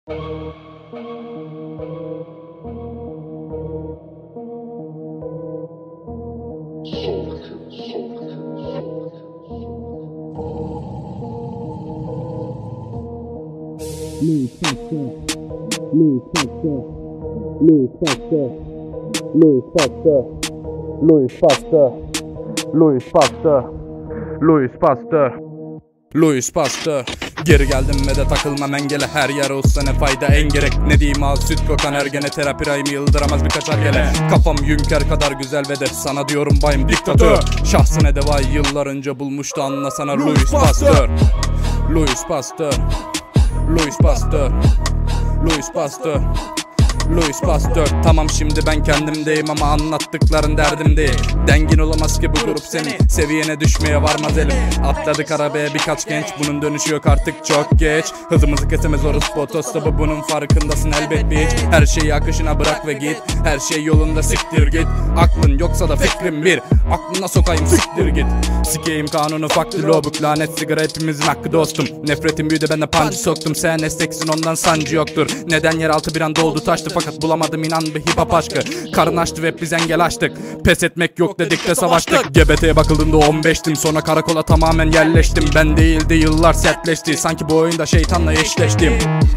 Louis Pasteur, Louis Pasteur, Louis Pasteur, Louis Pasteur, Louis Pasteur, Louis Pasteur, Louis Pasteur, Louis Pasteur. Geri geldim ve de takılmam engele. Her yer olsa ne fayda en gerek. Ne diyeyim ağız süt kokan ergene. Terapi rayımı yıldıramaz birkaç ergele. Kafam Junker kadar güzel ve de sana diyorum bayım diktatör. Şahsına devayı yıllar önce bulmuştu, anlasana Louis Pasteur. Louis Pasteur, Louis Pasteur, Louis Pasteur, Louis Pasteur. Tamam şimdi ben kendimdeyim ama anlattıkların derdim değil. Dengin olamaz ki bu grup senin, seviyene düşmeye varmaz elim. Atladık arabaya birkaç genç, bunun dönüşü yok artık çok geç. Hızımızı kesemez orospu otostopı, bunun farkındasın elbet bir hiç. Her şeyi akışına bırak ve git, her şey yolunda siktir git. Aklın yoksa da fikrin bir, aklına sokayım siktir git. Sikeyim kanunu faktı lobuk, lanet sigara hepimizin hakkı dostum. Nefretim büyüdü ben de pancı soktum, sen esteksin ondan sancı yoktur. Neden yeraltı bir anda oldu taştı, fakat bulamadım inan bir hip hop aşkı. Karın açtı ve biz engel açtık, pes etmek yok dedik de savaştık. GBT'ye bakıldığında 15'tim, sonra karakola tamamen yerleştim. Ben değildi yıllar sertleşti, sanki bu oyunda şeytanla eşleştim.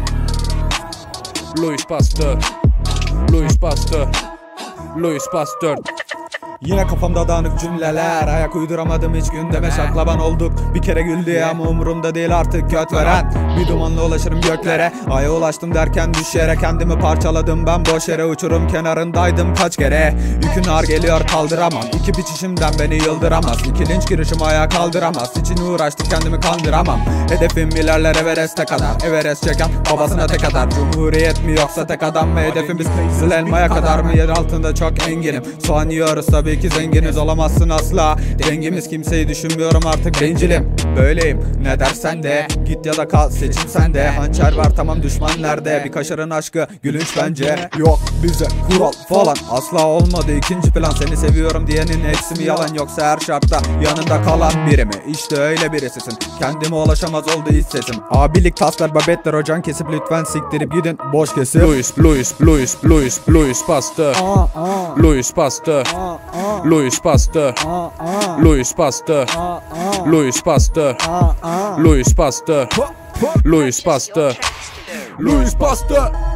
Louis Pasteur, Louis Pasteur, Louis Pasteur. Yine kafamda dağınık cümleler, ayak uyduramadım hiç gündeme. Şaklaban olduk bir kere güldü ama umurumda değil artık göt veren. Bir dumanla ulaşırım göklere, aya ulaştım derken düş yere. Kendimi parçaladım ben boş yere, uçurum kenarındaydım kaç kere. Yükün ağır geliyor kaldıramam, iki biçişimden beni yıldıramaz. İki linç girişim ayağa kaldıramaz, için uğraştık kendimi kandıramam. Hedefim ilerler Everest'e kadar, Everest çeken babasına tek atar. Cumhuriyet mi yoksa tek adam mı hedefimiz? Kızıl elmaya kadar mı? Yer altında çok enginim, soğan yiyoruz tabii ki zenginiz, olamazsın asla. Dengimiz kimseyi düşünmüyorum artık, bencilim böyleyim ne dersen de. Git ya da kal, seçim sende. Hançer var tamam, düşman nerede? Bir kaşarın aşkı gülünç bence. Yok bize kural falan asla olmadı, ikinci plan. Seni seviyorum diyenin hepsi mi yalan, yoksa her şartta yanında kalan biri mi? İşte öyle birisisin, kendime ulaşamaz oldu hiç sesim. Abilik taslar babetler, hocan kesip lütfen siktirip gidin boş kesip. Louis Pasteur, Louis Pasteur, Louis Pasteur, Louis Pasteur, Louis Pasteur, Louis Pasteur, Louis Pasteur, Louis Pasteur.